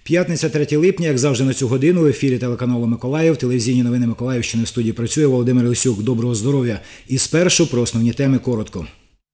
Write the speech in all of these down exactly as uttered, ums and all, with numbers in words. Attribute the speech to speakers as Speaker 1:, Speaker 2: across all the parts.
Speaker 1: П'ятниця, третє липня, як завжди на цю годину, в ефірі телеканалу «Миколаїв», телевізійні новини Миколаївщини, в студії працює Володимир Лисюк. Доброго здоров'я! І спершу про основні теми коротко.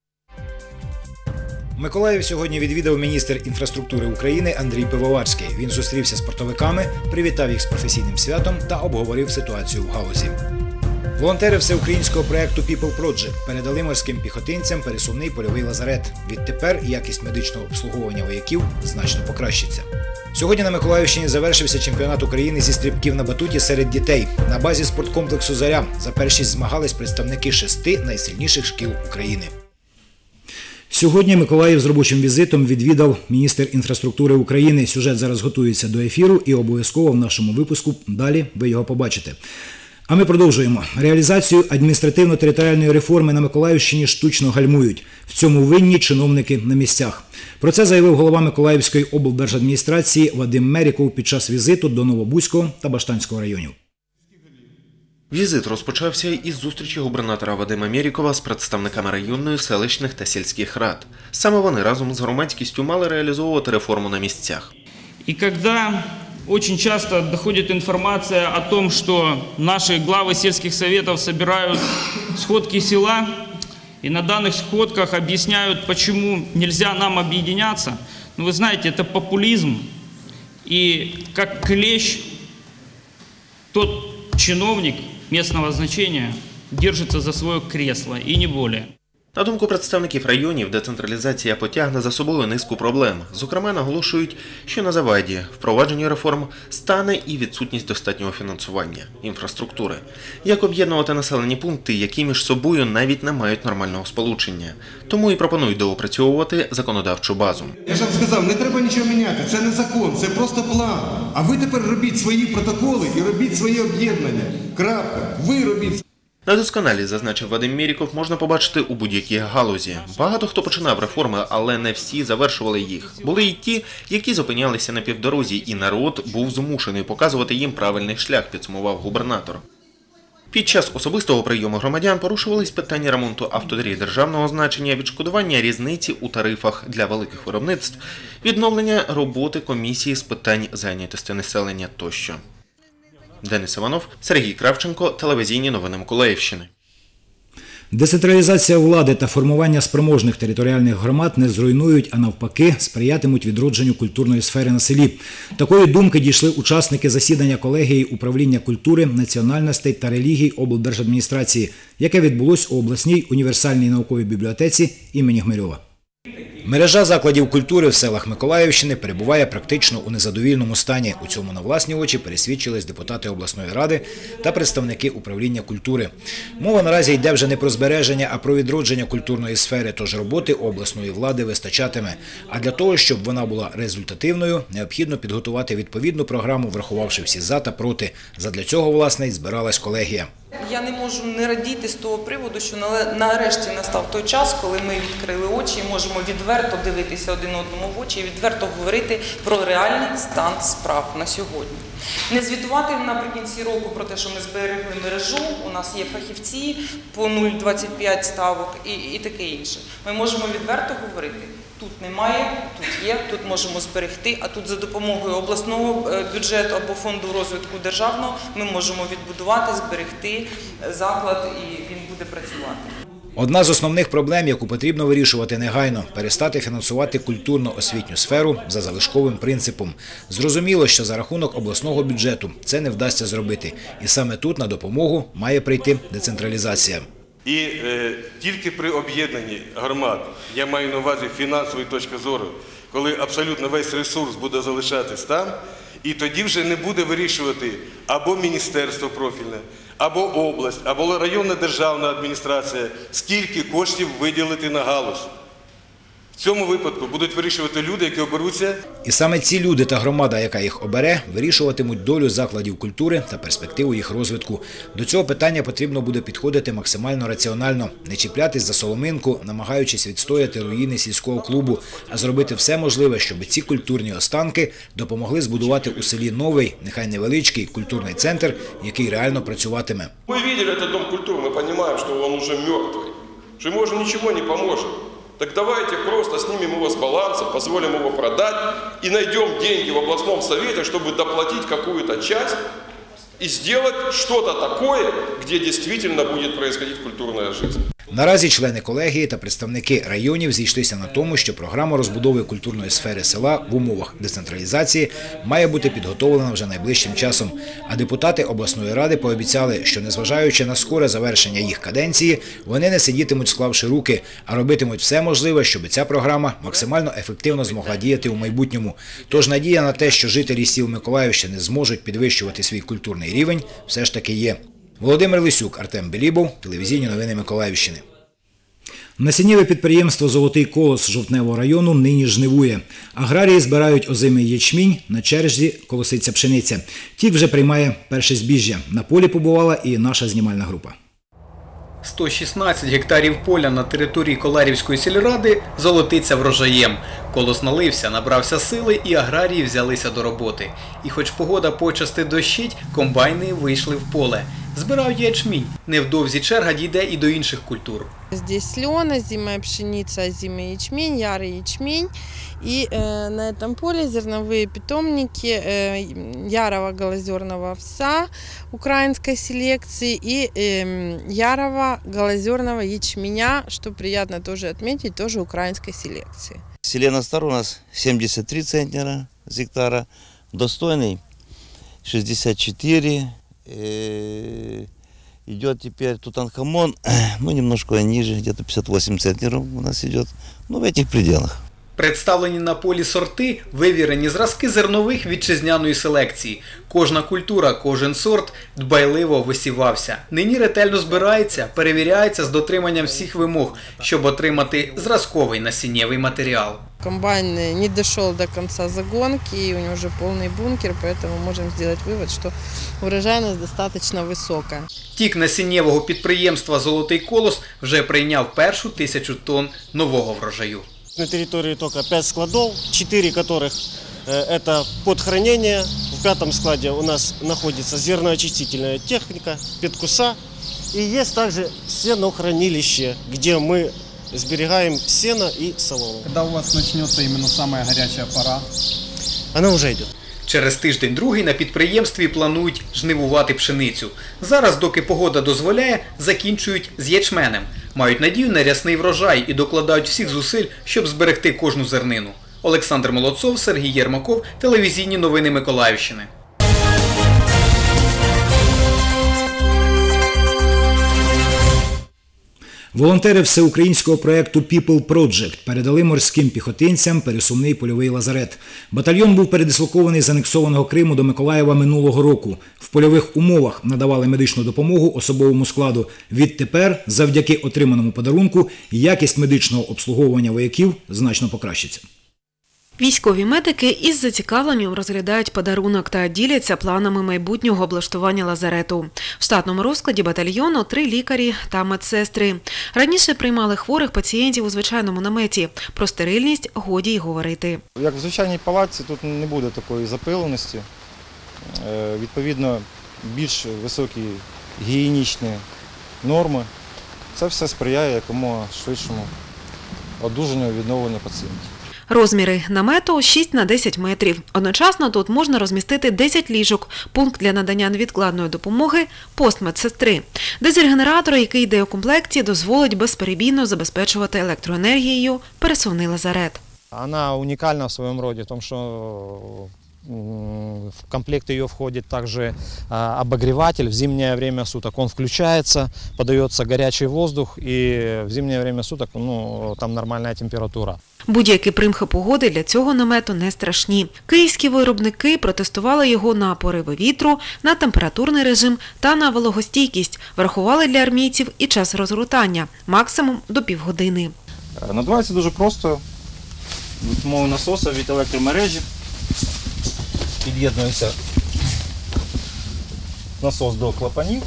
Speaker 1: Миколаїв сьогодні відвідав міністр інфраструктури України Андрій Пивоварський. Він зустрівся з портовиками, привітав їх з професійним святом та обговорив ситуацію в галузі. Волонтери всеукраїнського проєкту People Project передали морським піхотинцям пересувний польовий лазарет. Відтепер якість медичного обслуговування вояків значно покращиться. Сьогодні на Миколаївщині завершився чемпіонат України зі стрибків на батуті серед дітей. На базі спорткомплексу «Заря» за першість змагались представники шести найсильніших шкіл України. Сьогодні Миколаїв з робочим візитом відвідав міністр інфраструктури України. Сюжет зараз готується до ефіру і обов'язково в нашому випуску далі ви його побачите. А ми продовжуємо. Реалізацію адміністративно-територіальної реформи на Миколаївщині штучно гальмують. В цьому винні чиновники на місцях. Про це заявив голова Миколаївської облдержадміністрації Вадим Меріков під час візиту до Новобузького та Баштанського районів.
Speaker 2: Візит розпочався із зустрічі губернатора Вадима Мерікова з представниками районної, селищних та сільських рад. Саме вони разом з громадськістю мали реалізовувати реформу на місцях.
Speaker 3: І коли очень часто доходит информация о том, что наши главы сельских советов собирают сходки села и на данных сходках объясняют, почему нельзя нам объединяться. Но вы знаете, это популизм. И как клещ тот чиновник местного значения держится за свое кресло и не более.
Speaker 2: На думку представників районів, децентралізація потягне за собою низку проблем. Зокрема, наголошують, що на заваді впровадження реформ стане і відсутність достатнього фінансування, інфраструктури. Як об'єднувати населені пункти, які між собою навіть не мають нормального сполучення. Тому і пропонують доопрацьовувати законодавчу базу.
Speaker 4: Я ж вам сказав, не треба нічого міняти, це не закон, це просто план. А ви тепер робіть свої протоколи і робіть свої об'єднання. Крапка. Ви робіть.
Speaker 2: Недосконалість, зазначив Вадим Меріков, можна побачити у будь-якій галузі. Багато хто починав реформи, але не всі завершували їх. Були й ті, які зупинялися на півдорозі, і народ був змушений показувати їм правильний шлях, підсумував губернатор. Під час особистого прийому громадян порушувались питання ремонту автодоріг державного значення, відшкодування різниці у тарифах для великих виробництв, відновлення роботи комісії з питань зайнятості населення тощо. Денис Іванов, Сергій Кравченко, телевізійні новини Миколаївщини.
Speaker 1: Децентралізація влади та формування спроможних територіальних громад не зруйнують, а навпаки, сприятимуть відродженню культурної сфери на селі. Такої думки дійшли учасники засідання колегії управління культури, національностей та релігій облдержадміністрації, яке відбулось у обласній універсальній науковій бібліотеці імені Гмирьова. Мережа закладів культури в селах Миколаївщини перебуває практично у незадовільному стані. У цьому на власні очі пересвідчились депутати обласної ради та представники управління культури. Мова наразі йде вже не про збереження, а про відродження культурної сфери, тож роботи обласної влади вистачатиме. А для того, щоб вона була результативною, необхідно підготувати відповідну програму, врахувавши всі «за» та «проти». Задля цього, власне, й збиралась колегія.
Speaker 5: Я не можу не радіти з того приводу, що нарешті настав той час, коли ми відкрили очі і можемо відверто дивитися один одному в очі і відверто говорити про реальний стан справ на сьогодні. Не звітувати наприкінці року про те, що ми зберегли мережу, у нас є фахівці по нуль цілих двадцять п'ять ставок і, і таке інше. Ми можемо відверто говорити. Тут немає, тут є, тут можемо зберегти, а тут за допомогою обласного бюджету або фонду розвитку державного ми можемо відбудувати, зберегти заклад і він буде працювати.
Speaker 1: Одна з основних проблем, яку потрібно вирішувати негайно – перестати фінансувати культурно-освітню сферу за залишковим принципом. Зрозуміло, що за рахунок обласного бюджету це не вдасться зробити. І саме тут на допомогу має прийти децентралізація.
Speaker 6: І е, тільки при об'єднанні громад, я маю на увазі фінансової точки зору, коли абсолютно весь ресурс буде залишатись там, і тоді вже не буде вирішувати або міністерство профільне, або область, або районна державна адміністрація, скільки коштів виділити на галузь. В цьому випадку будуть вирішувати люди, які оберуться.
Speaker 1: І саме ці люди та громада, яка їх обере, вирішуватимуть долю закладів культури та перспективу їх розвитку. До цього питання потрібно буде підходити максимально раціонально, не чіплятись за соломинку, намагаючись відстояти руїни сільського клубу, а зробити все можливе, щоб ці культурні останки допомогли збудувати у селі новий, нехай невеличкий, культурний центр, який реально працюватиме.
Speaker 7: Ми бачили цей дом культури, ми розуміємо, що він вже мертвий, що йому вже нічого не допоможе. Так давайте просто снимем его с баланса, позволим его продать и найдем деньги в областном совете, чтобы доплатить какую-то часть и сделать что-то такое, где действительно будет происходить культурная жизнь.
Speaker 1: Наразі члени колегії та представники районів зійшлися на тому, що програма розбудови культурної сфери села в умовах децентралізації має бути підготовлена вже найближчим часом. А депутати обласної ради пообіцяли, що незважаючи на скоре завершення їх каденції, вони не сидітимуть склавши руки, а робитимуть все можливе, щоб ця програма максимально ефективно змогла діяти у майбутньому. Тож надія на те, що жителі сіл Миколаївщини зможуть підвищувати свій культурний рівень, все ж таки є. Володимир Лисюк, Артем Белібов, телевізійні новини Миколаївщини. Насіннєве підприємство «Золотий колос» Жовтневого району нині жнивує. Аграрії збирають озимий ячмінь, на черзі колоситься пшениця. Тік вже приймає перше збіжжя. На полі побувала і наша знімальна група.
Speaker 8: сто шістнадцять гектарів поля на території Коларівської сільради золотиться врожаєм. Колос налився, набрався сили і аграрії взялися до роботи. І хоч погода почасти дощить, комбайни вийшли в поле. Збирають ячмінь. Невдовзі черга дійде і до інших культур.
Speaker 9: Здесь льон, озимая пшеница, озимый ячмень, ярый ячмень. И э, на этом поле зерновые питомники э, ярого голозерного овса украинской селекции и э, ярого голозерного ячменя, что приятно тоже отметить, тоже украинской селекции.
Speaker 10: Селена Стар у нас семьдесят три центнера с гектара, достойный шестьдесят четыре. Э, идет теперь Тутанхамон, ну немножко ниже, где-то пятьдесят восемь центнеров у нас идет, ну в этих пределах.
Speaker 8: Представлені на полі сорти – вивірені зразки зернових вітчизняної селекції. Кожна культура, кожен сорт дбайливо висівався. Нині ретельно збирається, перевіряється з дотриманням всіх вимог, щоб отримати зразковий насіннєвий матеріал.
Speaker 9: Комбайн не дошел до конца загонки, и у него уже полный бункер, поэтому можем сделать вывод, что урожайность достаточно высокая.
Speaker 8: Тік насіннєвого підприємства «Золотий колос» вже прийняв першу тисячу тонн нового врожаю.
Speaker 11: На территории только пять складов, четыре которых э, это под хранение. В пятом складе у нас находится зерноочистительная техника, петкуса. И есть также сенохранилище, где мы сберегаем сено и солому.
Speaker 12: Когда у вас начнется именно самая горячая пора?
Speaker 11: Она уже идет.
Speaker 8: Через тиждень-другий на підприємстві планують жнивувати пшеницю. Зараз, доки погода дозволяє, закінчують з ячменем. Мають надію на рясний врожай і докладають всіх зусиль, щоб зберегти кожну зернину. Олександр Молодцов, Сергій Єрмаков, телевізійні новини Миколаївщини.
Speaker 1: Волонтери всеукраїнського проєкту People Project передали морським піхотинцям пересувний польовий лазарет. Батальйон був передислокований з анексованого Криму до Миколаєва минулого року. В польових умовах надавали медичну допомогу особовому складу. Відтепер, завдяки отриманому подарунку, якість медичного обслуговування вояків значно покращиться.
Speaker 13: Військові медики із зацікавленням розглядають подарунок та діляться планами майбутнього облаштування лазарету. В штатному розкладі батальйону три лікарі та медсестри. Раніше приймали хворих пацієнтів у звичайному наметі. Про стерильність годі й говорити.
Speaker 14: Як в звичайній палатці, тут не буде такої запиленості. Відповідно, більш високі гігієнічні норми. Це все сприяє якомога швидшому одужанню і відновленню пацієнтів.
Speaker 13: Розміри намету шість на десять метрів. Одночасно тут можна розмістити десять ліжок, пункт для надання невідкладної допомоги, пост медсестри. Дизель-генератор, який йде у комплекті, дозволить безперебійно забезпечувати електроенергією пересувний лазарет.
Speaker 14: Вона унікальна в своєму роді, тому що в комплект ее входит также обогреватель. В зимнее время суток он включается, подается горячий воздух, и в зимнее время суток ну, там нормальная температура.
Speaker 13: Будь-які примхи погоди для цього намету не страшні. Київські виробники протестували його на пориви вітру, на температурний режим та на вологостійкість. Врахували для армійців і час розгортання – максимум до півгодини.
Speaker 14: Надувається дуже просто. За допомогою насоса від електромережі під'єднується насос до клапанів.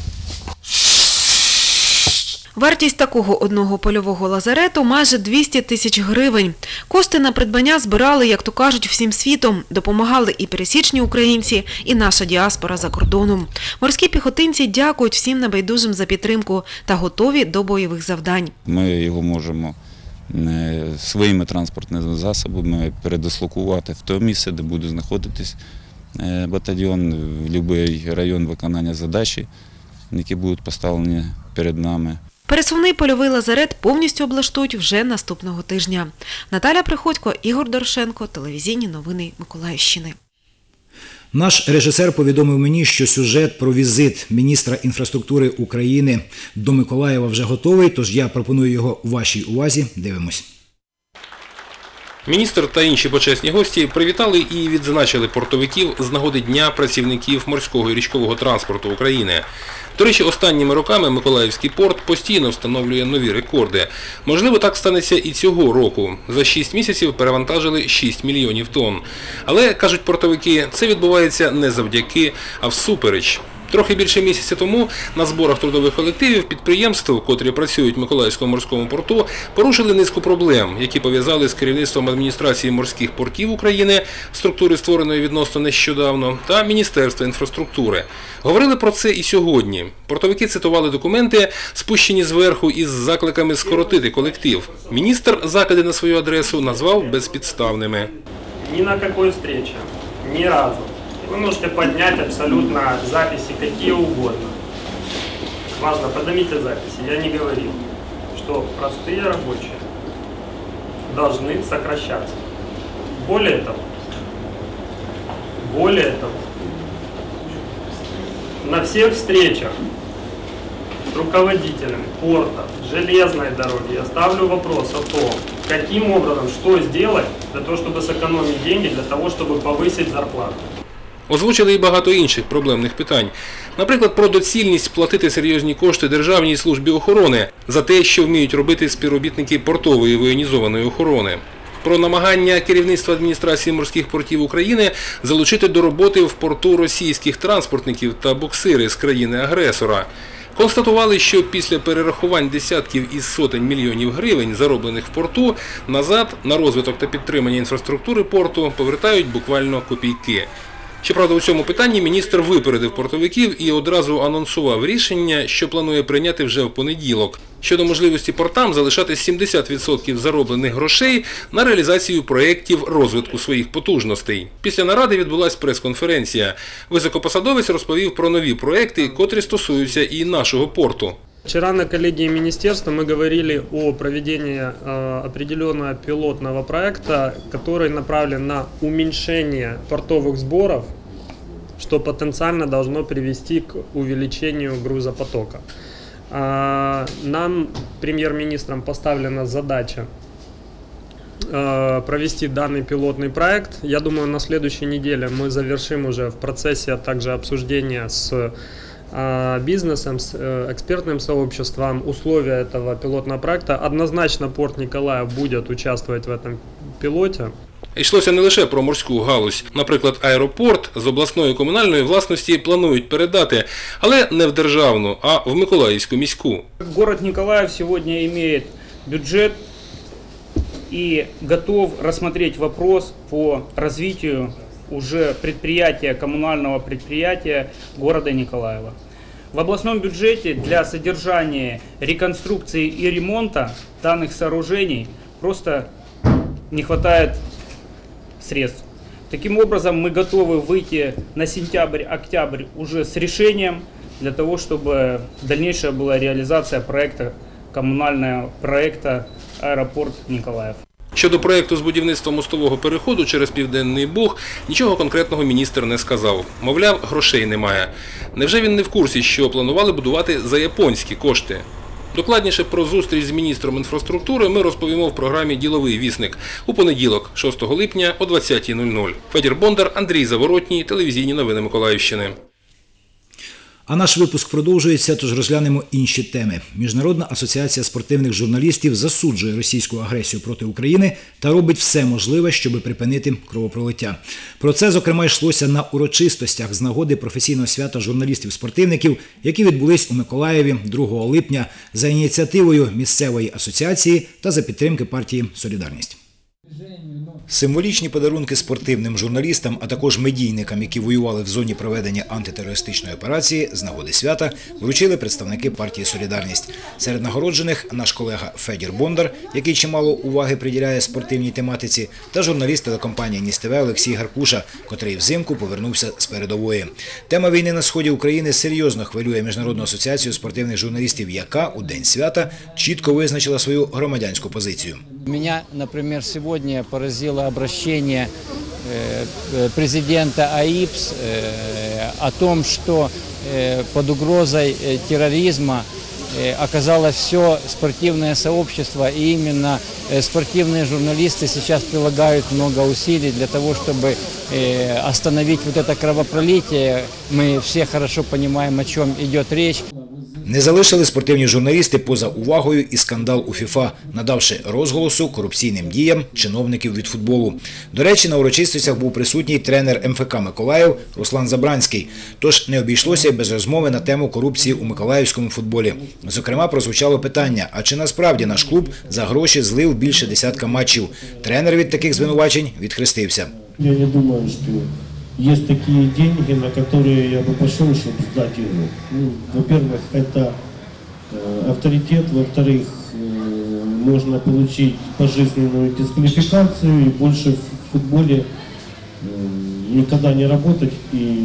Speaker 13: Вартість такого одного польового лазарету – майже двісті тисяч гривень. Кошти на придбання збирали, як то кажуть, всім світом. Допомагали і пересічні українці, і наша діаспора за кордоном. Морські піхотинці дякують всім небайдужим за підтримку та готові до бойових завдань.
Speaker 15: Ми його можемо своїми транспортними засобами передислокувати в те місце, де буде знаходитись батальйон, в будь-який район виконання задачі, які будуть поставлені перед нами.
Speaker 13: Пересувний польовий лазарет повністю облаштують вже наступного тижня. Наталя Приходько, Ігор Дорошенко, телевізійні новини Миколаївщини.
Speaker 1: Наш режисер повідомив мені, що сюжет про візит міністра інфраструктури України до Миколаєва вже готовий, тож я пропоную його вашій увазі. Дивимось.
Speaker 16: Міністр та інші почесні гості привітали і відзначили портовиків з нагоди Дня працівників морського і річкового транспорту України. До речі, останніми роками Миколаївський порт постійно встановлює нові рекорди. Можливо, так станеться і цього року. За шість місяців перевантажили шість мільйонів тонн. Але, кажуть портовики, це відбувається не завдяки, а всупереч. Трохи більше місяця тому на зборах трудових колективів підприємств, котрі працюють в Миколаївському морському порту, порушили низку проблем, які пов'язали з керівництвом адміністрації морських портів України, структури, створеної відносно нещодавно, та Міністерства інфраструктури. Говорили про це і сьогодні. Портовики цитували документи, спущені зверху із закликами скоротити колектив. Міністр закиди на свою адресу назвав безпідставними.
Speaker 17: Ні на якої зустрічі, ні разу. Вы можете поднять абсолютно записи какие угодно. Важно, поднимите записи. Я не говорил, что простые рабочие должны сокращаться. Более того, более того, на всех встречах с руководителями порта, железной дороги я ставлю вопрос о том, каким образом, что сделать для того, чтобы сэкономить деньги, для того, чтобы повысить зарплату.
Speaker 16: Озвучили і багато інших проблемних питань. Наприклад, про доцільність платити серйозні кошти Державній службі охорони за те, що вміють робити співробітники портової воєнізованої охорони. Про намагання керівництва адміністрації морських портів України залучити до роботи в порту російських транспортників та буксири з країни-агресора. Констатували, що після перерахувань десятків із сотень мільйонів гривень, зароблених в порту, назад на розвиток та підтримання інфраструктури порту повертають буквально копійки. Щоправда, у цьому питанні міністр випередив портовиків і одразу анонсував рішення, що планує прийняти вже в понеділок, щодо можливості портам залишати сімдесят відсотків зароблених грошей на реалізацію проєктів розвитку своїх потужностей. Після наради відбулася прес-конференція. Високопосадовець розповів про нові проєкти, котрі стосуються і нашого порту.
Speaker 17: Вчера на коллегии министерства мы говорили о проведении э, определенного пилотного проекта, который направлен на уменьшение портовых сборов, что потенциально должно привести к увеличению грузопотока. Э, нам, премьер-министром, поставлена задача э, провести данный пилотный проект. Я думаю, на следующей неделе мы завершим уже в процессе, а также обсуждения с бизнесом, с экспертным сообществом условия этого пилотного проекта. Однозначно порт Николаев будет участвовать в этом пилоте.
Speaker 16: Йшлося не лише про морську галузь. Наприклад, аеропорт з обласної комунальної власності планують передати, але не в державну, а в Миколаївську міську.
Speaker 3: Город Николаев сегодня имеет бюджет и готов рассмотреть вопрос по развитию уже предприятия, коммунального предприятия города Николаева. В областном бюджете для содержания, реконструкции и ремонта данных сооружений просто не хватает средств. Таким образом, мы готовы выйти на сентябрь-октябрь уже с решением для того, чтобы дальнейшая была реализация проекта, коммунального проекта «Аэропорт Николаев».
Speaker 16: Щодо проєкту з будівництва мостового переходу через Південний Буг, нічого конкретного міністр не сказав. Мовляв, грошей немає. Невже він не в курсі, що планували будувати за японські кошти? Докладніше про зустріч з міністром інфраструктури ми розповімо в програмі «Діловий вісник» у понеділок, шостого липня о двадцятій нуль нуль. Федір Бондар, Андрій Заворотній, телевізійні новини Миколаївщини.
Speaker 1: А наш випуск продовжується, тож розглянемо інші теми. Міжнародна асоціація спортивних журналістів засуджує російську агресію проти України та робить все можливе, щоб припинити кровопролиття. Про це, зокрема, йшлося на урочистостях з нагоди професійного свята журналістів-спортивників, які відбулись у Миколаєві другого липня за ініціативою місцевої асоціації та за підтримки партії «Солідарність». Символічні подарунки спортивним журналістам, а також медійникам, які воювали в зоні проведення антитерористичної операції, з нагоди свята вручили представники партії «Солідарність». Серед нагороджених наш колега Федір Бондар, який чимало уваги приділяє спортивній тематиці, та журналіст телекомпанії «Ніс ТВ» Олексій Гаркуша, котрий взимку повернувся з передової. Тема війни на сході України серйозно хвилює Міжнародну асоціацію спортивних журналістів, яка у день свята чітко визначила свою громадянську позицію.
Speaker 18: Меня, например, сегодня поразило обращение президента АИПС о том, что под угрозой терроризма оказалось все спортивное сообщество, и именно спортивные журналисты сейчас прилагают много усилий для того, чтобы остановить вот это кровопролитие. Мы все хорошо понимаем, о чем идет речь.
Speaker 1: Не залишили спортивні журналісти поза увагою і скандал у ФІФА, надавши розголосу корупційним діям чиновників від футболу. До речі, на урочистостях був присутній тренер ем еф ка «Миколаїв» Руслан Забранський. Тож не обійшлося й без розмови на тему корупції у миколаївському футболі. Зокрема, прозвучало питання, а чи насправді наш клуб за гроші злив більше десятка матчів. Тренер від таких звинувачень відхрестився.
Speaker 19: Я не думаю, що есть такие деньги, на которые я бы пошел, чтобы сдать его. Ну, во-первых, это э, авторитет, во-вторых, э, можно получить пожизненную дисквалификацию и больше в футболе э, никогда не работать, и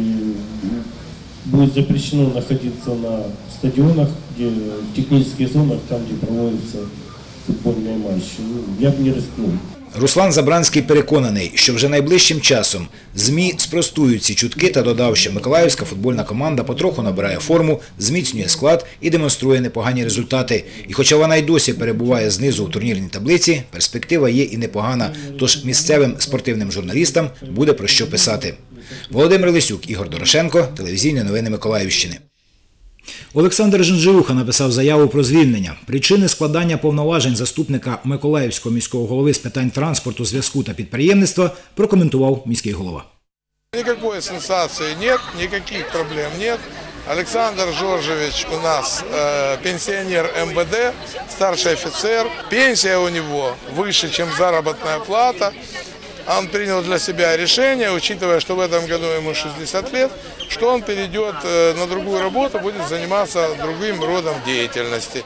Speaker 19: будет запрещено находиться на стадионах, где, в технических зонах, там, где проводятся футбольные матчи. Ну, я бы не рискнул.
Speaker 1: Руслан Забранський переконаний, що вже найближчим часом ЗМІ спростують ці чутки та додав, що миколаївська футбольна команда потроху набирає форму, зміцнює склад і демонструє непогані результати. І хоча вона й досі перебуває знизу у турнірній таблиці, перспектива є і непогана, тож місцевим спортивним журналістам буде про що писати. Володимир Лисюк, Ігор Дорошенко, телевізійні новини Миколаївщини. Олександр Жінжируха написав заяву про звільнення. Причини складання повноважень заступника Миколаївського міського голови з питань транспорту, зв'язку та підприємництва прокоментував міський голова.
Speaker 20: Никакой сенсации нет, никаких проблем нет. Александр Жоржевич у нас э, пенсионер эм вэ дэ, старший офицер. Пенсия у него выше, чем заработная плата. Он принял для себя решение, учитывая, что в этом году ему шестьдесят лет, что он перейдет на другую работу, будет заниматься другим родом деятельности.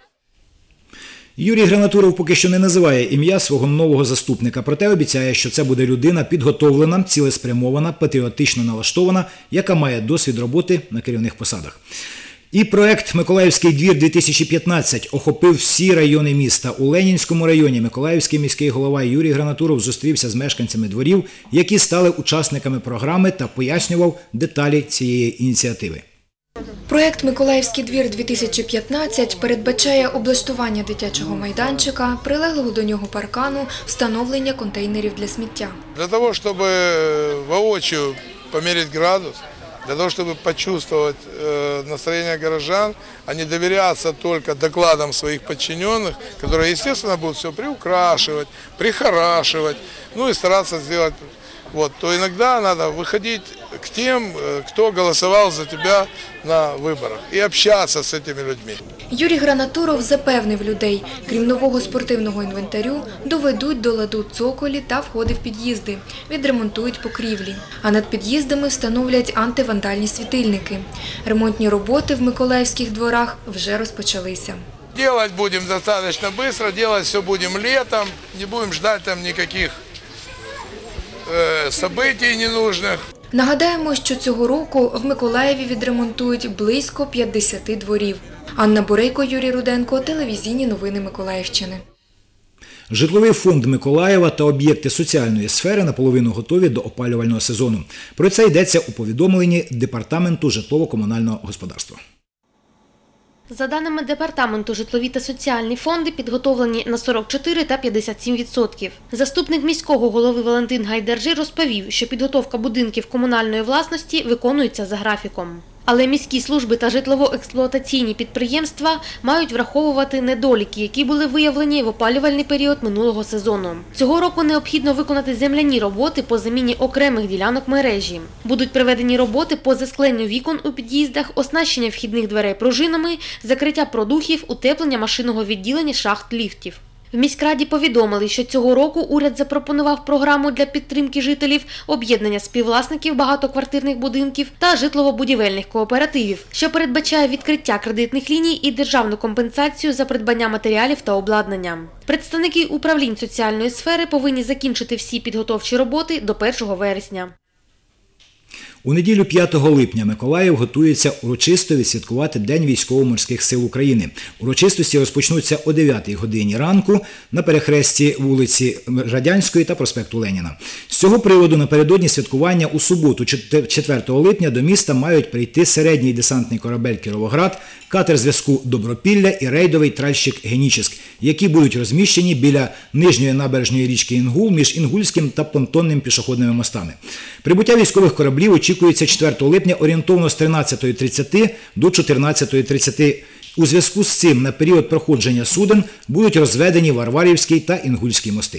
Speaker 1: Юрій Гранатуров поки що не називає ім'я свого нового заступника, проте обіцяє, що це буде людина підготовлена, цілеспрямована, патріотично налаштована, яка має досвід роботи на керівних посадах. І проект «Миколаївський двір-дві тисячі п'ятнадцять» охопив всі райони міста. У Ленінському районі Миколаївський міський голова Юрій Гранатуров зустрівся з мешканцями дворів, які стали учасниками програми, та пояснював деталі цієї ініціативи.
Speaker 21: Проект «Миколаївський двір-дві тисячі п'ятнадцять» передбачає облаштування дитячого майданчика, прилеглого до нього паркану, встановлення контейнерів для сміття.
Speaker 20: Для того, щоб воочию поміряти градус, для того, чтобы почувствовать э, настроение горожан, а не доверяться только докладам своих подчиненных, которые, естественно, будут все приукрашивать, прихорашивать, ну и стараться сделать, вот, то иногда надо выходить к тем, кто голосовал за тебя на выборах, и общаться с этими людьми.
Speaker 21: Юрій Гранатуров запевнив людей, крім нового спортивного інвентарю, доведуть до ладу цоколі та входи в під'їзди, відремонтують покрівлі. А над під'їздами встановлять антивандальні світильники. Ремонтні роботи в миколаївських дворах вже розпочалися.
Speaker 20: Делать будем достаточно быстро, делать все будем летом, не будем ждать там никаких э, событий ненужных.
Speaker 21: Нагадаємо, що цього року в Миколаєві відремонтують близько п'ятдесят дворів. Анна Бурейко, Юрій Руденко, телевізійні новини Миколаївщини.
Speaker 1: Житловий фонд Миколаєва та об'єкти соціальної сфери наполовину готові до опалювального сезону. Про це йдеться у повідомленні Департаменту житлово-комунального господарства.
Speaker 22: За даними Департаменту, житлові та соціальні фонди підготовлені на сорок чотири та п'ятдесят сім відсотків. Заступник міського голови Валентин Гайдаржи розповів, що підготовка будинків комунальної власності виконується за графіком. Але міські служби та житлово-експлуатаційні підприємства мають враховувати недоліки, які були виявлені в опалювальний період минулого сезону. Цього року необхідно виконати земляні роботи по заміні окремих ділянок мережі. Будуть проведені роботи по заскленню вікон у під'їздах, оснащення вхідних дверей пружинами, закриття продухів, утеплення машинного відділення шахт ліфтів. В міськраді повідомили, що цього року уряд запропонував програму для підтримки жителів, об'єднання співвласників багатоквартирних будинків та житлово-будівельних кооперативів, що передбачає відкриття кредитних ліній і державну компенсацію за придбання матеріалів та обладнання. Представники управлінь соціальної сфери повинні закінчити всі підготовчі роботи до першого вересня.
Speaker 1: У неділю п'ятого липня Миколаїв готується урочисто відсвяткувати День Військово-морських сил України. Урочистості розпочнуться о дев'ятій годині ранку на перехресті вулиці Радянської та проспекту Леніна. З цього приводу напередодні святкування у суботу, четвертого липня, до міста мають прийти середній десантний корабель «Кіровоград», катер зв'язку «Добропілля» і рейдовий тральщик «Генічеськ», які будуть розміщені біля нижньої набережної річки Інгул між Інгульським та понтонним пішохідними мостами. Прибуття військових кораблів очікується четвертого липня орієнтовно з тринадцятої тридцяти до чотирнадцятої тридцяти. У зв'язку з цим на період проходження суден будуть розведені Варварівський та Інгульський мости.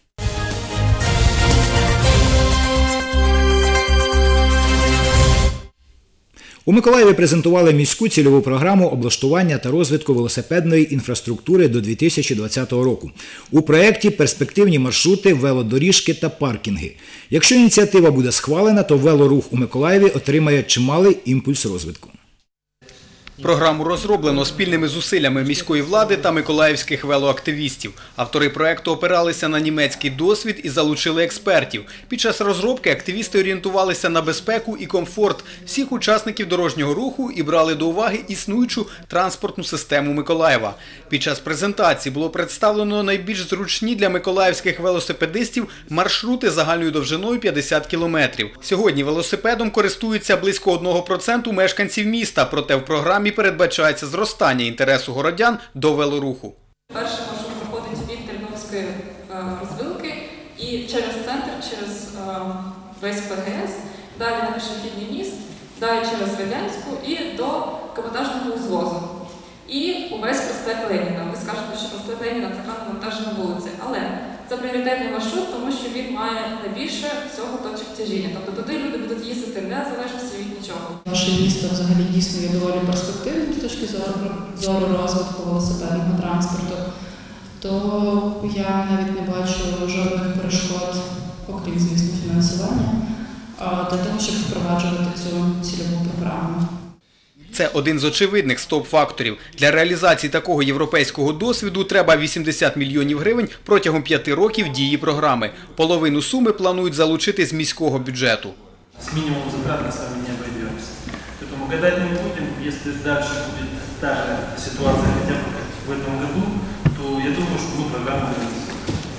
Speaker 1: У Миколаєві презентували міську цільову програму облаштування та розвитку велосипедної інфраструктури до дві тисячі двадцятого року. У проєкті перспективні маршрути, велодоріжки та паркінги. Якщо ініціатива буде схвалена, то велорух у Миколаєві отримає чималий імпульс розвитку.
Speaker 8: Програму розроблено спільними зусиллями міської влади та миколаївських велоактивістів. Автори проєкту опиралися на німецький досвід і залучили експертів. Під час розробки активісти орієнтувалися на безпеку і комфорт всіх учасників дорожнього руху і брали до уваги існуючу транспортну систему Миколаєва. Під час презентації було представлено найбільш зручні для миколаївських велосипедистів маршрути загальною довжиною п'ятдесят кілометрів. Сьогодні велосипедом користуються близько одного відсотка мешканців міста, проте в програмі передбачається зростання інтересу городян до велоруху.
Speaker 2: Перший маршрут проходить від Тернопільської розвилки і через центр, через весь ПГС, далі на пішохідний міст, далі через Радянську і до каботажного узвозу. І увесь проспект Леніна. Ви скажете, що проспект Леніна – така навантажена вулиця, але це пріоритетний маршрут, тому що він має найбільше всього точок тяжіння. Тобто туди люди будуть їздити незалежно від нічого.
Speaker 4: Наше місто взагалі дійсно є доволі перспективним з точки зору, зору розвитку велосипедного транспорту, то я навіть не бачу жодних перешкод, окрім, звісно, фінансування, для того, щоб впроваджувати цю цільову програму.
Speaker 8: Це один з очевидних стоп-факторів. Для реалізації такого європейського досвіду треба вісімдесят мільйонів гривень протягом п'яти років дії програми. Половину суми планують залучити з міського бюджету.
Speaker 23: С минимумом затрат мы с вами не обойдемся. Поэтому гадать не будем. Если дальше будет та же ситуация хотя бы как в этом году, то я думаю, что мы программу реализуем.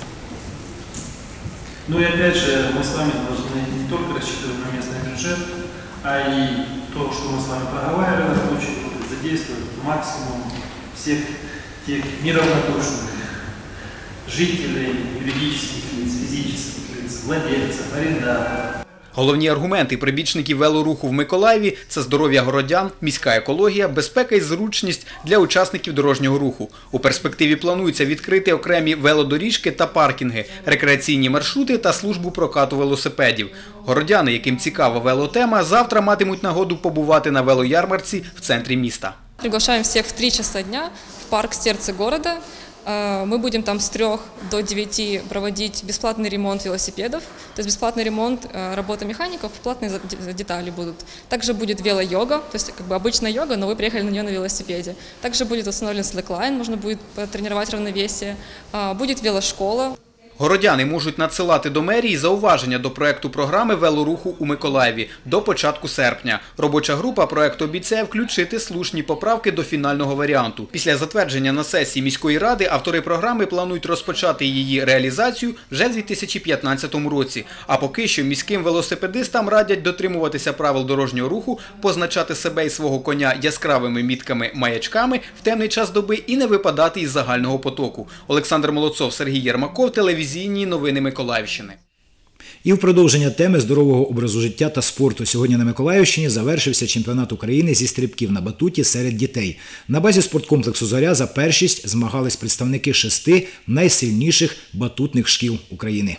Speaker 23: Ну и опять же, мы с вами должны не только рассчитывать на местный бюджет, а и то, что мы с вами проговаривали на рабочей группе, задействовать максимум всех тех неравнодушных жителей, юридических лиц, физических лиц, владельцев, арендаторов.
Speaker 8: Головні аргументи прибічників велоруху в Миколаєві – це здоров'я городян, міська екологія, безпека і зручність для учасників дорожнього руху. У перспективі планується відкрити окремі велодоріжки та паркінги, рекреаційні маршрути та службу прокату велосипедів. Городяни, яким цікава велотема, завтра матимуть нагоду побувати на велоярмарці в центрі міста.
Speaker 2: Приглашаем всех в три часа дня в парк «Сердце города». Мы будем там с трёх до девяти проводить бесплатный ремонт велосипедов, то есть бесплатный ремонт, работа механиков, платные детали будут. Также будет вело-йога, то есть как бы обычная йога, но вы приехали на нее на велосипеде. Также будет установлен слэклайн, можно будет потренировать равновесие. Будет велошкола.
Speaker 8: Городяни можуть надсилати до мерії зауваження до проєкту програми велоруху у Миколаєві до початку серпня. Робоча група проєкту обіцяє включити слушні поправки до фінального варіанту. Після затвердження на сесії міської ради автори програми планують розпочати її реалізацію вже в дві тисячі п'ятнадцятому році. А поки що міським велосипедистам радять дотримуватися правил дорожнього руху, позначати себе і свого коня яскравими мітками-маячками в темний час доби і не випадати із загального потоку. Олександр Молодцов, Сергій Єрмаков, телевізійні новини Миколаївщини.
Speaker 1: І в продовження теми здорового образу життя та спорту сьогодні на Миколаївщині завершився чемпіонат України зі стрибків на батуті серед дітей. На базі спорткомплексу «Зоря» за першість змагались представники шести найсильніших батутних шкіл України.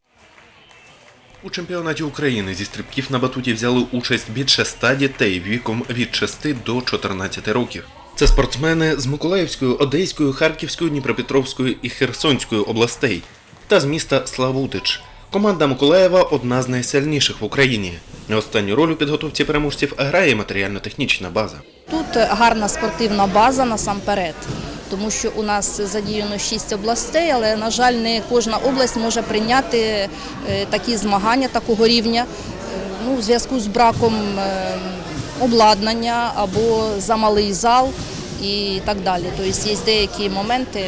Speaker 24: У чемпіонаті України зі стрибків на батуті взяли участь більше ста дітей віком від шести до чотирнадцяти років. Це спортсмени з Миколаївської, Одеської, Харківської, Дніпропетровської і Херсонської областей та з міста Славутич. Команда Миколаєва – одна з найсильніших в Україні. Останню роль у підготовці переможців грає матеріально-технічна база.
Speaker 5: Тут гарна спортивна база насамперед, тому що у нас задіяно шість областей, але, на жаль, не кожна область може прийняти такі змагання такого рівня, ну, у зв'язку з браком обладнання або замалий зал і так далі. Тобто є деякі моменти,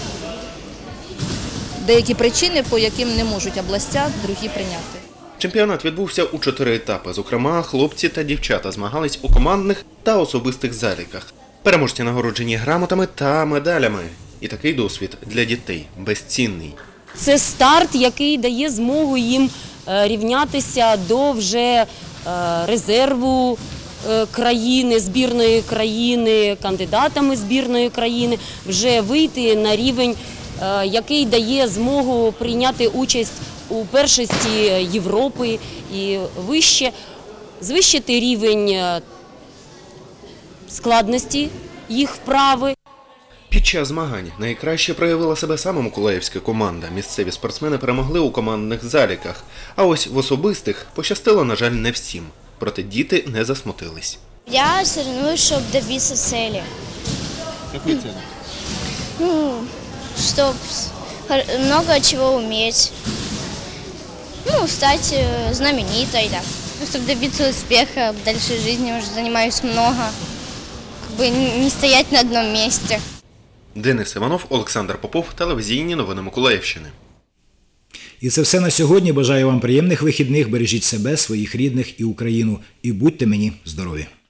Speaker 5: деякі причини, по яким не можуть областя другі прийняти.
Speaker 24: Чемпіонат відбувся у чотири етапи. Зокрема, хлопці та дівчата змагались у командних та особистих заліках. Переможці нагороджені грамотами та медалями. І такий досвід для дітей безцінний.
Speaker 6: Це старт, який дає змогу їм рівнятися до вже резерву країни, збірної країни, кандидатами збірної країни, вже вийти на рівень, який дає змогу прийняти участь у першості Європи і вище, звищити рівень складності їх вправи.
Speaker 24: Під час змагань найкраще проявила себе саме миколаївська команда. Місцеві спортсмени перемогли у командних заліках. А ось в особистих пощастило, на жаль, не всім. Проте діти не засмутились.
Speaker 7: Я соревнуюсь, щоб добитися цілі.
Speaker 24: Якої цілі?
Speaker 7: Ну, щоб много чего уметь. Ну, стать знаменитой, да. Чтобы добиться успеха, дальше в жизни уже занимаюсь много. Как бы не стоять на одном месте.
Speaker 24: Денис Іванов, Олександр Попов, телевізійні новини Миколаївщини.
Speaker 1: І це все на сьогодні. Бажаю вам приємних вихідних. Бережіть себе, своїх рідних і Україну. І будьте мені здорові.